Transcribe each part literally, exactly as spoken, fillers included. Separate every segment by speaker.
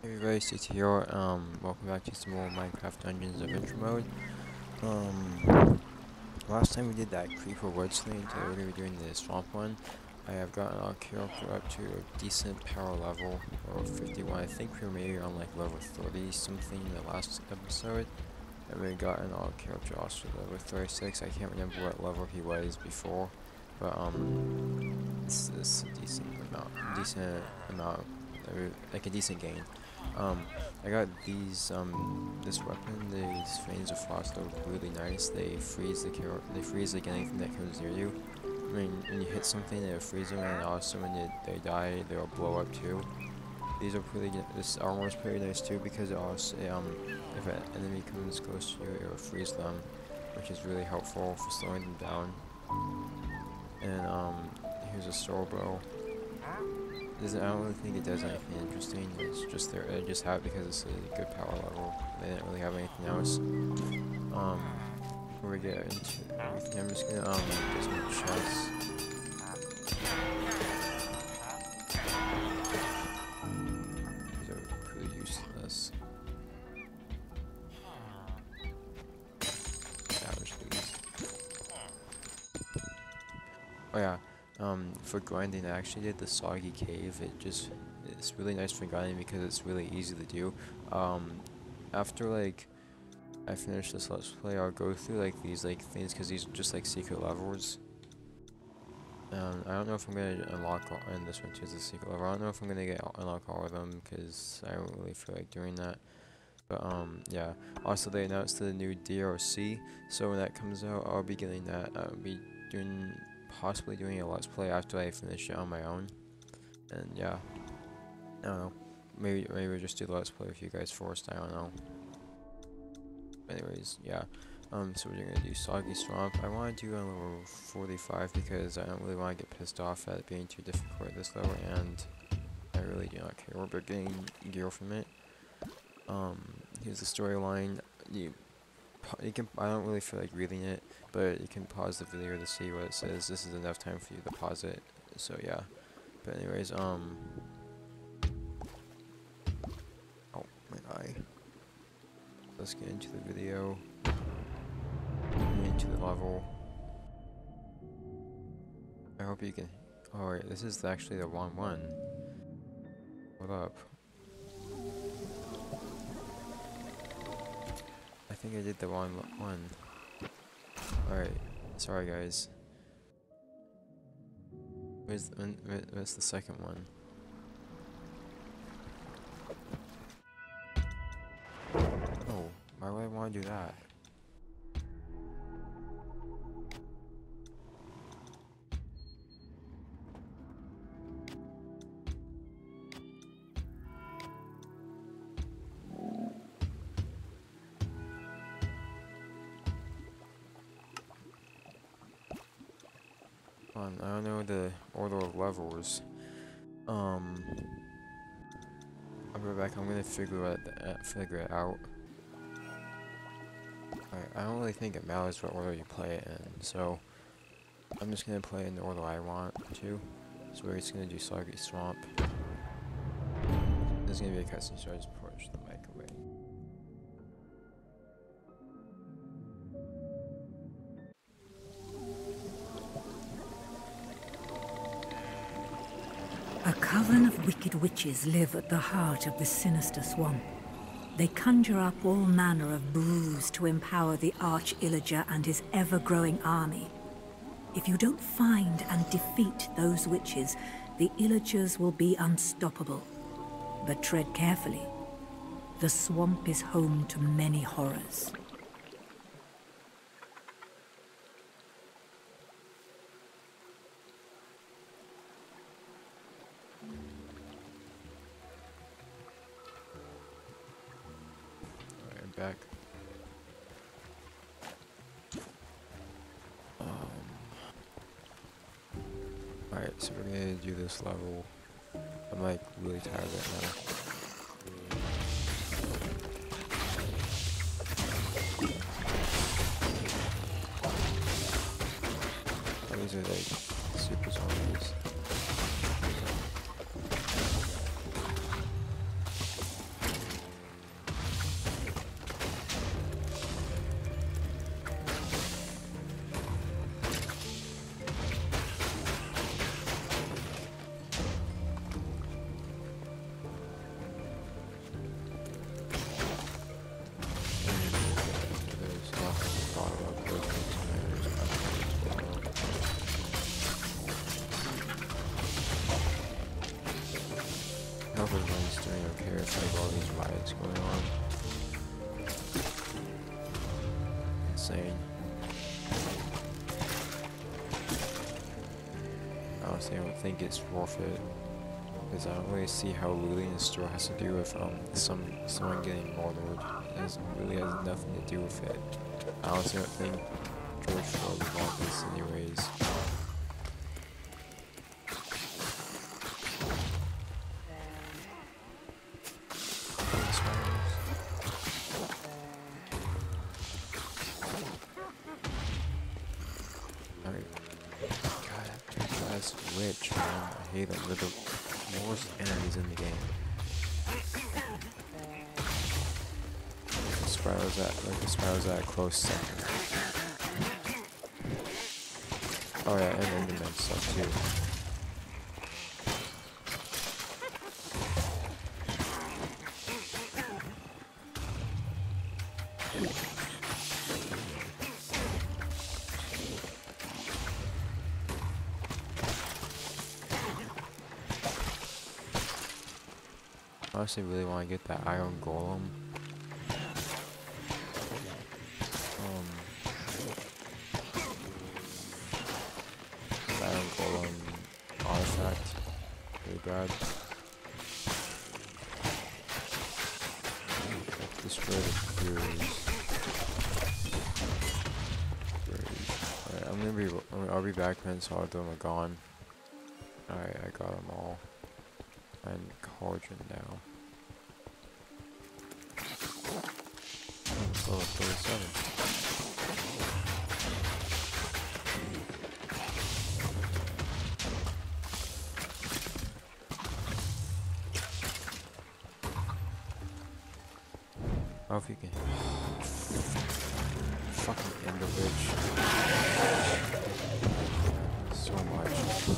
Speaker 1: Hey guys, C T here. Um, welcome back to some more Minecraft Dungeons Adventure Mode. Um, last time we did that creeper wood sling, today we're gonna be doing the swamp one. I have gotten our character up to a decent power level, or fifty-one. I think we were maybe on like level thirty something in the last episode. And we gotten our character also to level thirty-six. I can't remember what level he was before, but um, it's, it's a decent amount, decent amount, like a decent gain. Um, I got these, um, this weapon, these Veins of Frost are really nice. They freeze the car they freeze like anything that comes near you. I mean, when you hit something, they freeze them, and also when they, they die, they'll blow up too. These are pretty good. This armor is pretty nice too, because it also, um, if an enemy comes close to you, it will freeze them, which is really helpful for slowing them down. And, um, here's a sword bow. Doesn't, I don't really think it does anything interesting. It's just there. I just have it because it's a good power level. They didn't really have anything else. Um, before we get into everything, I'm just gonna um get some chests. These are pretty useless. Damage these. Oh yeah. Um, for grinding, I actually did the Soggy cave. It just, it's really nice for grinding because it's really easy to do. Um, after like, I finish this let's play, I'll go through like these like things because these are just like secret levels. Um, I don't know if I'm gonna unlock all, and this one too is a secret level. I don't know if I'm gonna get unlock all of them because I don't really feel like doing that. But um, yeah. Also, they announced the new D L C, so when that comes out, I'll be getting that. I'll be doing. Possibly doing a let's play after I finish it on my own, and yeah, I don't know, maybe maybe we'll just do the let's play with you guys first, I don't know. Anyways, yeah, um, so we're gonna do Soggy Swamp. I want to do on level forty-five because I don't really want to get pissed off at it being too difficult at this level, and I really do not care about getting gear from it. Um, here's the storyline. You You can, I don't really feel like reading it, but you can pause the video to see what it says. This is enough time for you to pause it, so yeah. But anyways, um, oh, my eye. Let's get into the video, into the level. I hope you can, oh wait, this is actually the wrong one. What up? I think I did the wrong one. Alright, sorry guys. Where's the, where's the second one? Oh, why would I want to do that? I don't know the order of levels. Um, I'll be back. I'm gonna figure it uh, figure it out. Alright, I don't really think it matters what order you play it in, so I'm just gonna play in the order I want to. So we're just gonna do Soggy Swamp. There's gonna be a cutscene, so I just push the mic away.
Speaker 2: A coven of wicked witches live at the heart of the sinister swamp. They conjure up all manner of brews to empower the Arch-Illager and his ever-growing army. If you don't find and defeat those witches, the Illagers will be unstoppable. But tread carefully. The swamp is home to many horrors.
Speaker 1: Back. Um, Alright, so we're gonna do this level. I'm like really tired right now. These are like super zombies. hope everyone's doing okay with like all these riots going on. Insane. Honestly, I don't think it's worth it. Because I don't really see how looting the store has to do with um some someone getting murdered. It has, really has nothing to do with it. I honestly don't think George Floyd would want this anyways. Alright. God, that guy's witch, man. I hate them. They're the worst enemies in the game. The spirals at like the spirals at a close second. Oh yeah, and Enderman stuff too. I honestly really want to get that iron golem. Um, the iron golem artifact. Really bad. Let's destroy the Furies. Alright, I'm gonna be. I'll be back when all of them are gone. Alright, I got them all. And cauldron now. Oh, level thirty-seven. Oh, if you can. Fucking Ender Bitch. So much.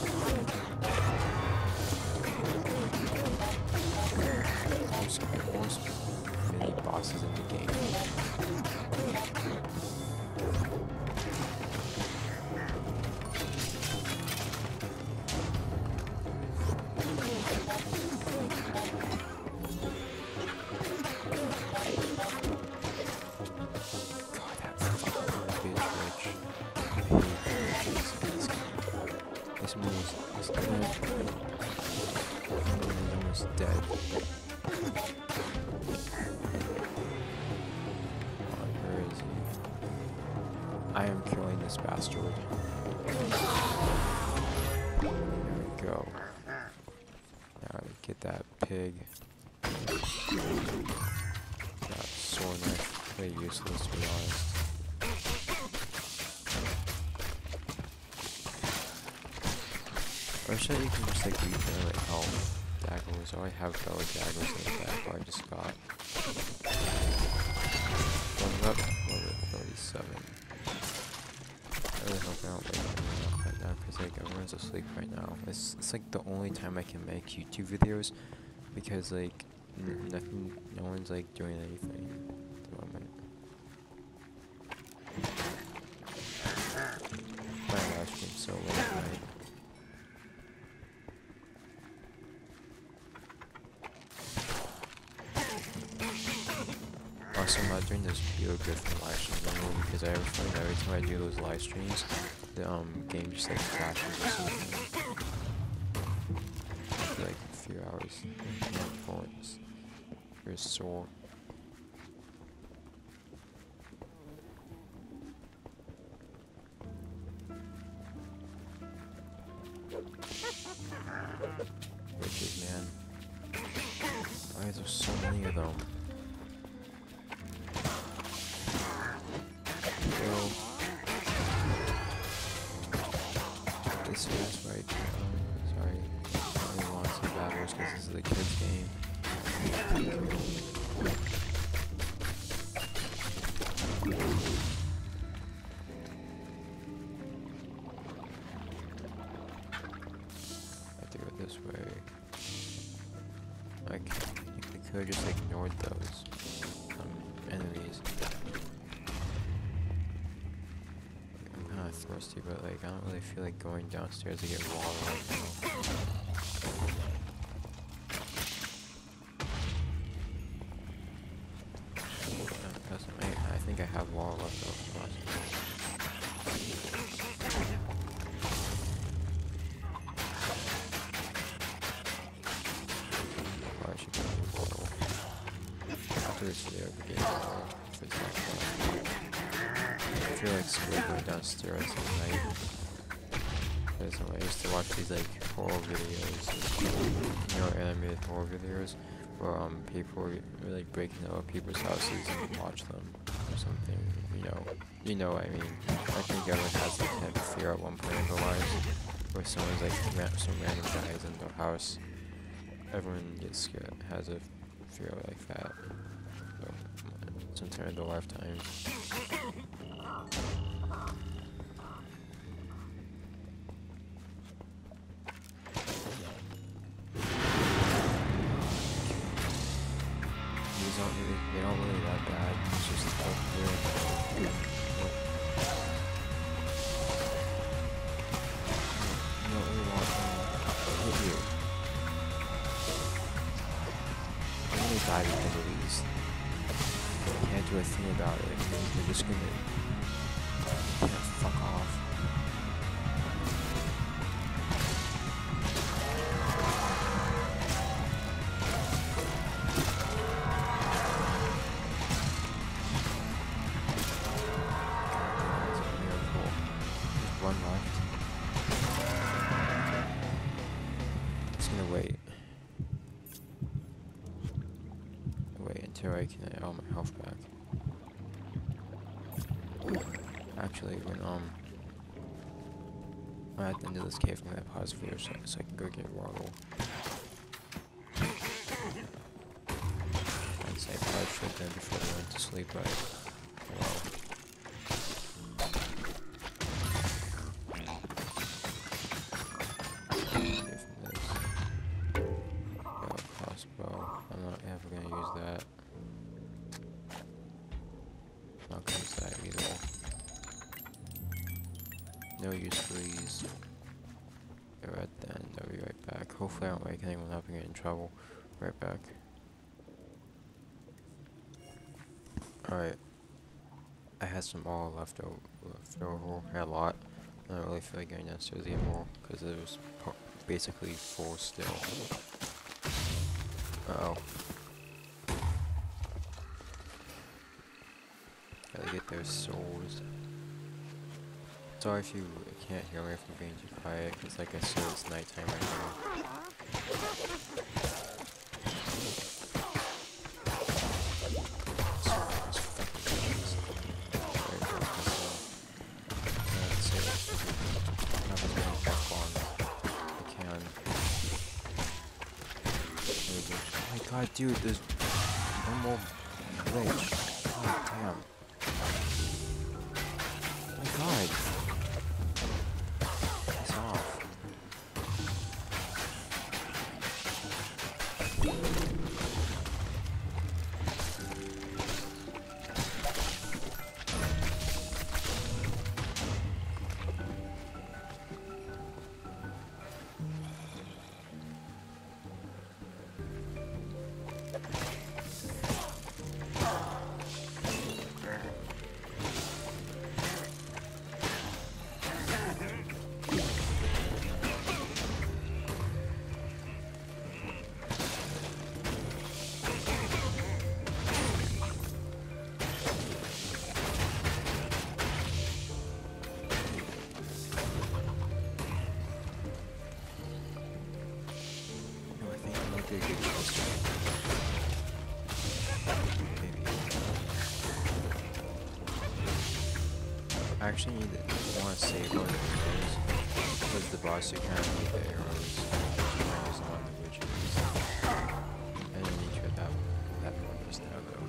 Speaker 1: There's most mini bosses in the game. God, that fucking bitch, bitch. This man is this man is almost dead. I am killing this bastard. There we go. Now we get that pig. That sword knife, pretty useless to be honest. I wish that you can just like regenerate health. Daggers. I already have fellow daggers in the back, I just got. Going up, level thirty-seven. I really hope I don't wake anyone up right now because like everyone's asleep right now. It's it's like the only time I can make YouTube videos because like n nothing, no one's like doing anything at the moment. My live stream's so late at night. Also, I'm not doing this video good for live streams anymore because I ever find every time I do those live streams, the um game just like crashes or something. For like a few hours. My phone's very sore. Witches, man. Why is there so many of them? This is right. Sorry, I don't really want to see battles because this is a kid's game. I do it this way. Like, they could have just ignored those um, enemies. Thirsty, but like I don't really feel like going downstairs to get water right now. have a lot left over. I should go to the portal. After this video, we get more if it's not fun. I feel like Squid going downstairs at night. Because I used to watch these like horror videos, you know, animated horror videos, where um people were like breaking out people's houses and watch them or something. You know, you know what I mean. I think everyone has that kind of fear at one point in their lives, where someone's like ra some random guys in their house. Everyone gets scared, has a fear like that. So, sometime in their lifetime. These aren't really, they aren't really that bad. It's just the whole fear. You don't really want them to hit you. I'm gonna die because of these. I can't do a thing about it. They're just gonna yeah, fuck off. One left. Just gonna wait. Wait until I can get all my health back. Actually, when um, I'm at the end of this cave, I'm gonna pause for a second so I can go get Woggle. I'd say I probably should have done before I went to sleep, but well. I'm not ever gonna use that. Not gonna use that either. No use for these. Go right then, I'll be right back. Hopefully I don't wake anyone up and get in trouble. Right back. Alright. I had some all left over, left over. I had a lot. I don't really feel like going downstairs anymore because it was basically full still. Uh oh. Gotta get those souls. Sorry if you can't hear me if I'm being too quiet, because like I said, it's nighttime right now. Oh my god, dude, there's one more glitch. God damn. Oh my god. Piss off. I actually need to want to save one of the videos because the boss you kind of need the arrows. Arrows on the witches. I didn't need to have that, that one just now though.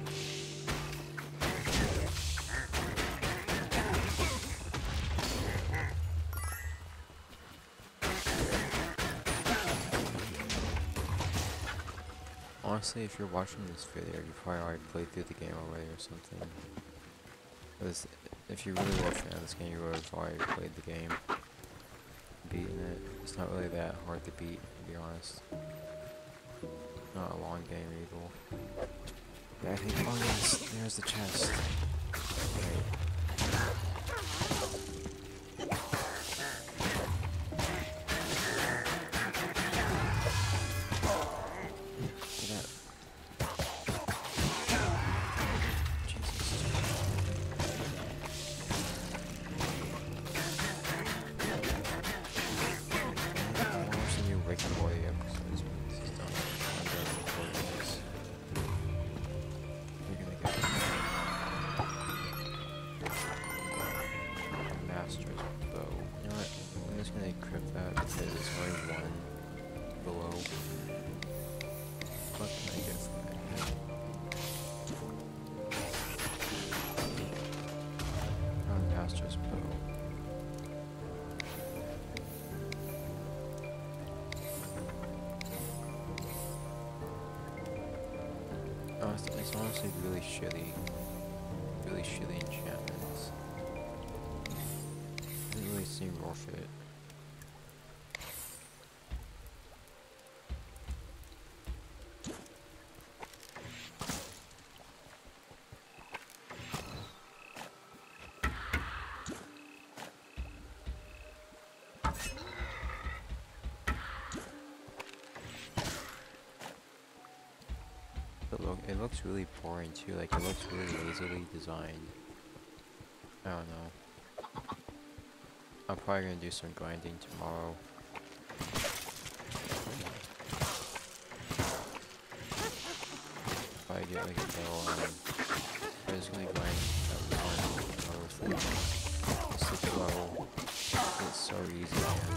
Speaker 1: Honestly, if you're watching this video, you probably already played through the game already or something. Because if you really were a fan of this game, you would have already played the game. Beaten it. It's not really that hard to beat, to be honest. Not a long game either. Yeah, I think, oh yes, there's the chest. Oh, it's, it's honestly really shitty. Really shitty enchantments. Doesn't really seem worth it. But look, it looks really boring too, like it looks really lazily designed. I don't know. I'm probably gonna do some grinding tomorrow. Probably get like a little, um, I'm just gonna grind that one lower thing. It's the flow. It's so easy, man.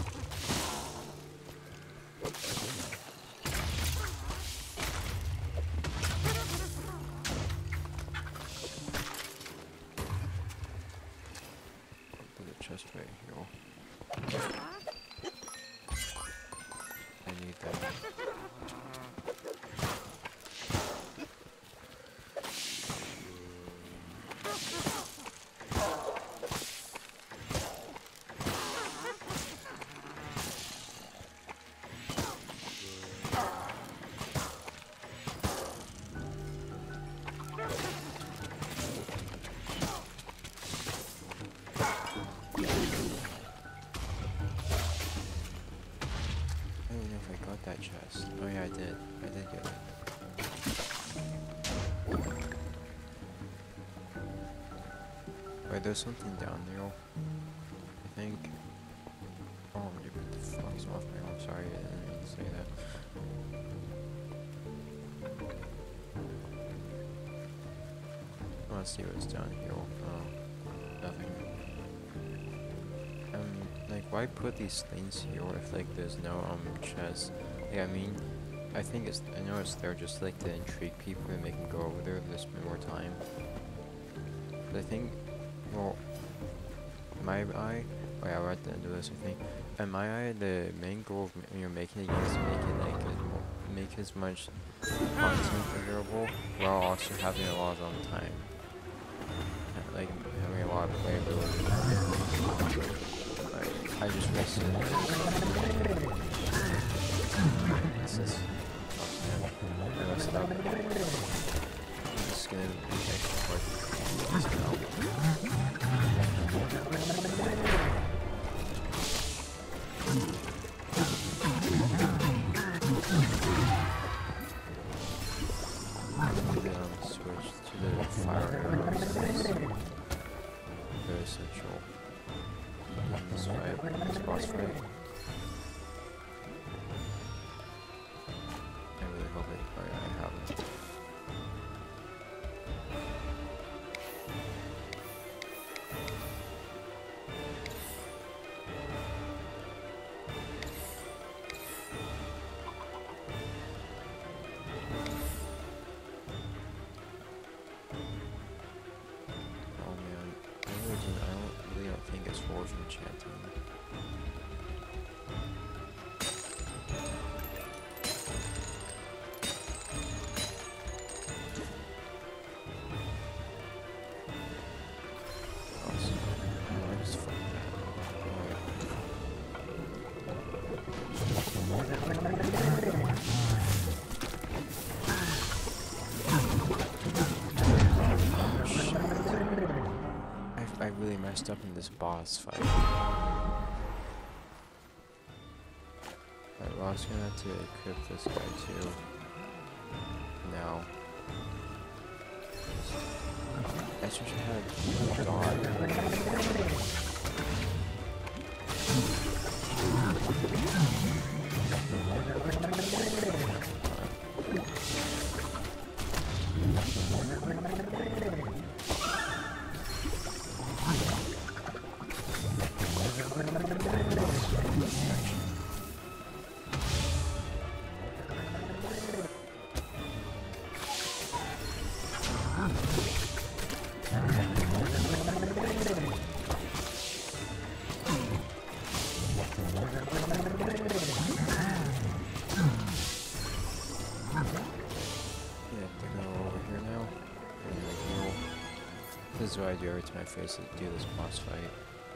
Speaker 1: Just right here. I need that. That chest. Oh yeah, I did. I did get it. Wait, there's something down there. I think. Oh, you put the fuck's off me. I'm sorry, I didn't mean to say that. Let's see what's down here. Oh, nothing. Um, like, why put these things here if like there's no um chest? Yeah, I mean, I think it's, I know it's there just like to intrigue people and make them go over there to spend more time. But I think, well, in my eye, oh yeah, we're at the end of this, I think. In my eye, the main goal of when you're making a game is to make it like, as more, make as much content available while also having a lot of um, time. Like, having a lot of playability. Like, I just wasted it. This is oh, man. I messed up. I'm just gonna be extra hard. Just now. I'm gonna um, switch to the fire arrows. Very essential. In this fight, this boss fight. I really hope it. Oh yeah, I have it. Oh man, I really, do, I don't, really don't think it's worth enchanting. messed up in this boss fight. Alright, we're also gonna have to equip this guy too. Now. I just wish I had a dog. This is what I do every time I face it, do this boss fight.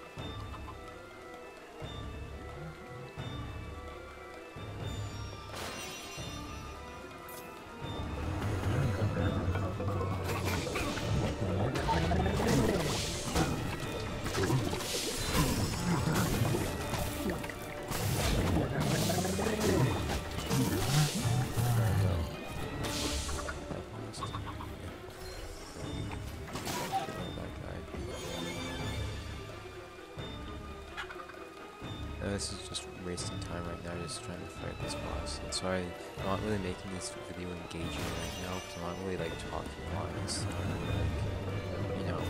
Speaker 1: This is just wasting time right now, just trying to fight this boss. And so I'm not really making this video engaging right now, because I'm not really like talking a lot. It's not really like, you know.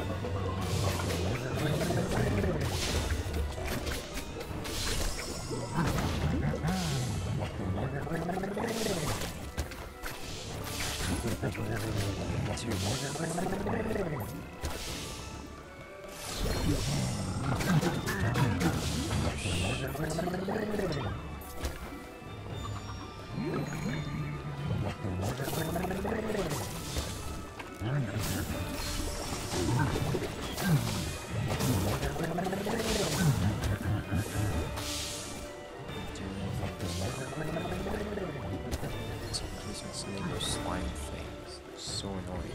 Speaker 1: Slime things. So annoying.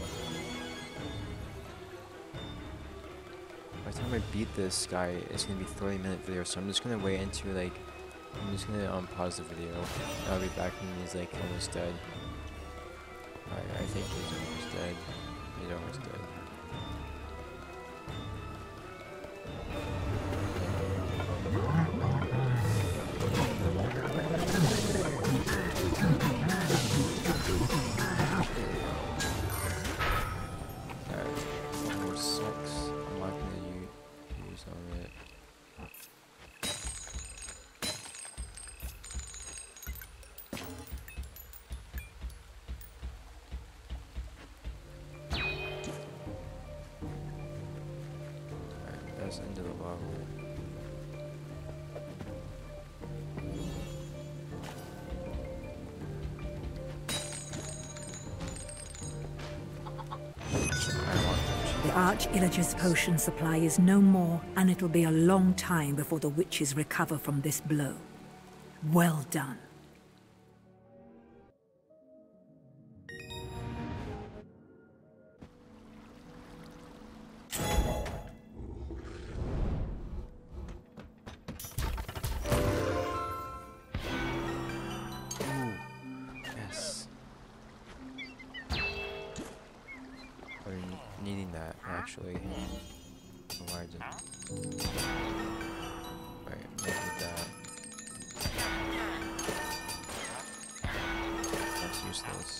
Speaker 1: By the time I beat this guy, it's gonna be a thirty minute video, so I'm just gonna wait until like, I'm just gonna um, pause the video. I'll be back when he's like almost dead. I, I think he's almost dead. He's almost dead. Into the level.
Speaker 2: The Arch-Illager's potion supply is no more, and it'll be a long time before the witches recover from this blow. Well done.
Speaker 1: Needing that, actually. Why did... Alright, look at that. That's useless.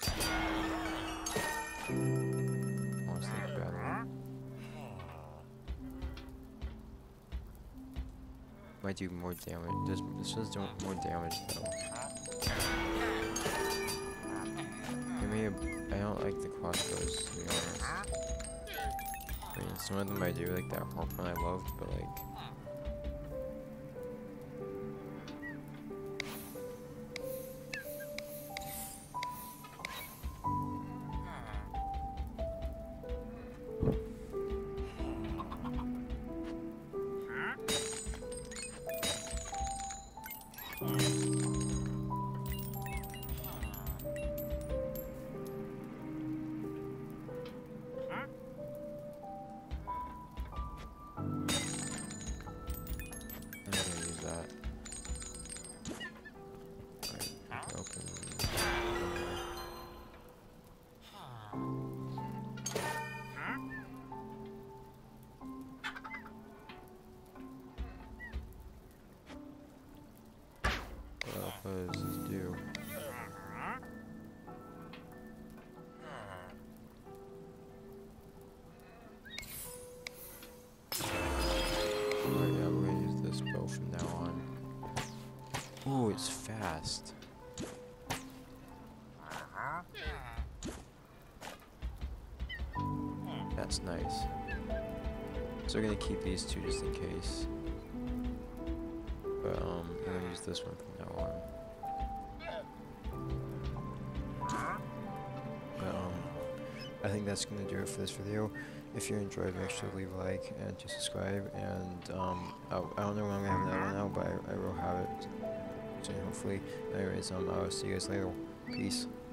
Speaker 1: Honestly, better. Might do more damage. This, this does do more damage, though. Give me a... I don't like the crossbows, to be honest. I mean, some of them I do, like that harp one I loved, but like... Oh, it's fast. That's nice. So we're gonna keep these two just in case. But um, I'm gonna use this one from now on. But um, I think that's gonna do it for this video. If you enjoyed, make sure to leave a like and to subscribe. And um, I, I don't know when I'm gonna have another one out, but I, I will have it soon, hopefully. Anyways, um, I'll see you guys later. Peace.